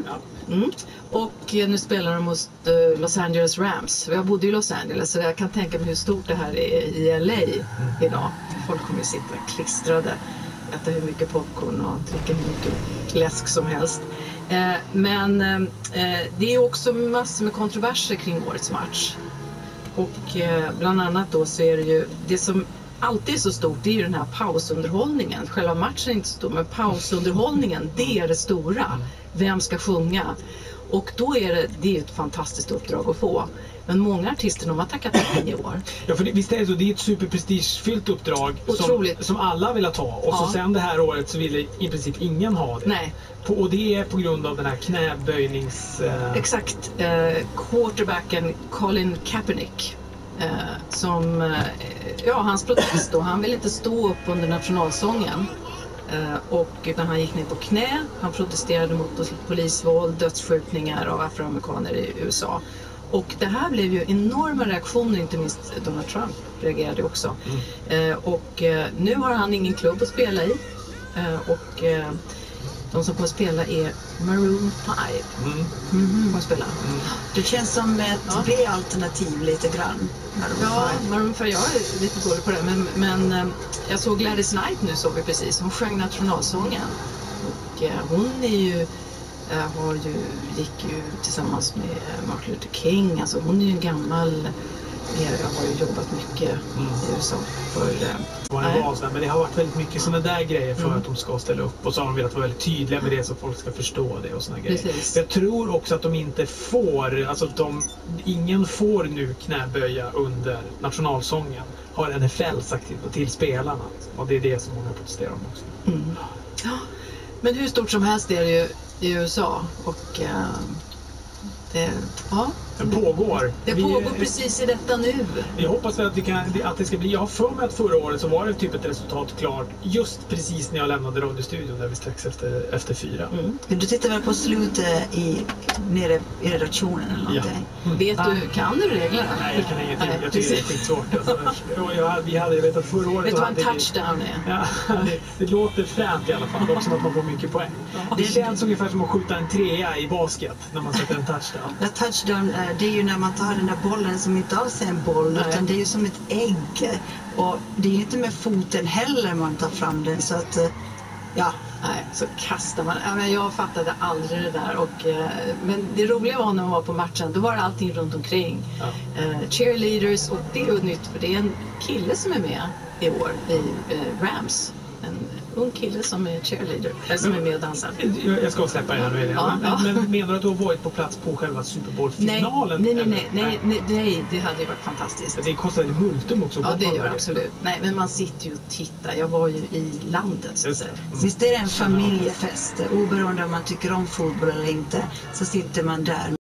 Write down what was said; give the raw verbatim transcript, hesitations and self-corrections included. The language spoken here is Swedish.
Ja. Mm. Och nu spelar de mot uh, Los Angeles Rams. Jag bodde i Los Angeles så jag kan tänka mig hur stort det här är i L A mm. idag. Folk kommer sitta klistrade, äta hur mycket popcorn och dricka hur mycket läsk som helst. Eh, men eh, det är också massor med kontroverser kring årets match. Och eh, bland annat då så är det ju det som alltid är så stort, det är ju den här pausunderhållningen. Själva matchen är inte så stor, men pausunderhållningen, det är det stora. Vem ska sjunga? Och då är det, det är ett fantastiskt uppdrag att få. Men många artister, de har tackat nej i år. Ja, för det, visst är det så, det är ett superprestigefyllt uppdrag som, som alla vill ta. Och ja. Så sen det här året så ville i princip ingen ha det. Nej. På, och det är på grund av den här knäböjnings... Eh... Exakt. Eh, quarterbacken Colin Kaepernick. Eh, som, eh, ja, hans protest då, han vill inte stå upp under nationalsången. Uh, och utan han gick ner på knä, han protesterade mot polisvåld, dödsskjutningar av afroamerikaner i U S A. Och det här blev ju enorma reaktioner, inte minst Donald Trump reagerade också. Mm. Uh, och uh, nu har han ingen klubb att spela i. Uh, och uh, de som kommer spela är Maroon five. Mm. Mm-hmm. Kommer spela. Mm. Det känns som ett ja. B-alternativ lite grann. Maroon ja, five. Maroon five, jag är lite dålig på det. Men, men jag såg Gladys Knight nu, såg vi precis. Hon sjöng nationalsången. Och uh, hon är ju, uh, har ju, gick ju tillsammans med Martin Luther King. Alltså hon är ju en gammal... Jag har ju jobbat mycket mm. i U S A för... Äh, bas, men det har varit väldigt mycket sådana där grejer för mm. att de ska ställa upp. Och så har de velat vara väldigt tydliga med det så folk ska förstå det och såna grejer. Precis. Jag tror också att de inte får... Alltså de, ingen får nu knäböja under nationalsången. Har N F L sagt till, till spelarna. Och det är det som många protesterar om också. Mm. Ja, men hur stort som helst är det ju i U S A. Och... Uh, det, ja. Det pågår. Det vi, pågår precis i detta nu. Jag hoppas att det, kan, att det ska bli... Jag har för mig att förra året så var det typ ett resultat klart just precis när jag lämnade radiostudion där vi strax efter, efter fyra. Mm. Men du tittar väl på slutet i, nere i redaktionen eller någonting? Ja. Mm. Vet du, kan du reglerna? Nej, jag kan ingenting. Nej, jag tycker det är skitsvårt. Alltså, jag, vi hade, jag vet att förra året... Vet du vad en touchdown är? Ja, det, det låter fränt i alla fall. Också att man får mycket poäng. Ja. Det känns ungefär som att skjuta en trea i basket när man sätter en touchdown. Ja, touchdown, det är ju när man tar den där bollen som inte alls är en boll. Nej. Utan det är ju som ett ägg. Och det är ju inte med foten heller man tar fram den. Så att, ja. Nej, så kastar man. Ja, men jag fattade aldrig det där. Och, eh, men det roliga var när man var på matchen, då var det allting runt omkring. Ja. Eh, cheerleaders, och det är ju nytt för det är en kille som är med i år i eh, Rams. En ung kille som är cheerleader, eller som är med och dansar. Jag ska släppa det här nu. Ja, men, ja. men menar du att du har varit på plats på själva Super Bowl-finalen? Nej, nej, nej, nej, nej, nej, det hade ju varit fantastiskt. Det kostar ju multum också. Ja, det gör absolut. Nej, men man sitter ju och tittar. Jag var ju i landet, så att säga. Mm. Visst är det en familjefest, oberoende om man tycker om fotboll eller inte, så sitter man där.